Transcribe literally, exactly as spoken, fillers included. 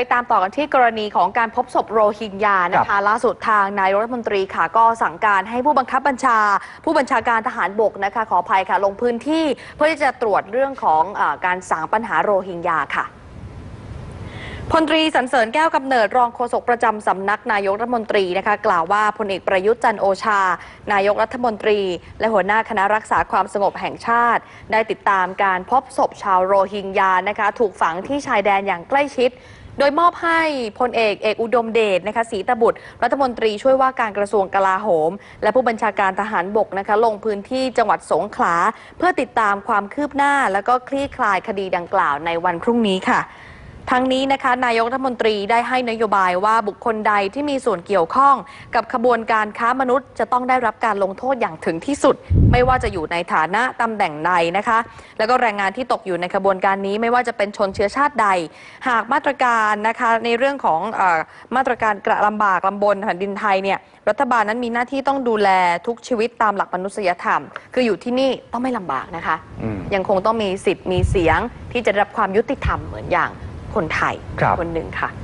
ตามต่อกันที่กรณีของการพบศพโรฮิงญานะคะล่าสุดทางนายกรัฐมนตรีค่ะก็สั่งการให้ผู้บังคับบัญชาผู้บัญชาการทหารบกนะคะขออภัยค่ะลงพื้นที่เพื่อที่จะตรวจเรื่องของเอ่อการสางปัญหาโรฮิงญาค่ะพลตรีสรรเสริญแก้วกำเนิดรองโฆษกประจำสำนักนายกรัฐมนตรีนะคะกล่าวว่าพลเอกประยุทธ์จันทร์โอชานายกรัฐมนตรีและหัวหน้าคณะรักษาความสงบแห่งชาติได้ติดตามการพบศพชาวโรฮิงญานะคะถูกฝังที่ชายแดนอย่างใกล้ชิดโดยมอบให้พลเอกเอกอุดมเดชนะคะศรีตบุตรรัฐมนตรีช่วยว่าการกระทรวงกลาโหมและผู้บัญชาการทหารบกนะคะลงพื้นที่จังหวัดสงขลาเพื่อติดตามความคืบหน้าและก็คลี่คลายคดีดังกล่าวในวันพรุ่งนี้ค่ะทั้งนี้นะคะนายกรัฐมนตรีได้ให้นโยบายว่าบุคคลใดที่มีส่วนเกี่ยวข้องกับขบวนการค้ามนุษย์จะต้องได้รับการลงโทษอย่างถึงที่สุดไม่ว่าจะอยู่ในฐานะตำแหน่งใดนะคะแล้วก็แรงงานที่ตกอยู่ในขบวนการนี้ไม่ว่าจะเป็นชนเชื้อชาติใดหากมาตรการนะคะในเรื่องของเอ่อมาตรการกระลำบากลำบนแผ่นดินไทยเนี่ยรัฐบาลนั้นมีหน้าที่ต้องดูแลทุกชีวิตตามหลักมนุษยธรรมคืออยู่ที่นี่ต้องไม่ลำบากนะคะยังคงต้องมีสิทธิ์มีเสียงที่จะได้รับความยุติธรรมเหมือนอย่างคนไทยคนหนึ่งค่ะ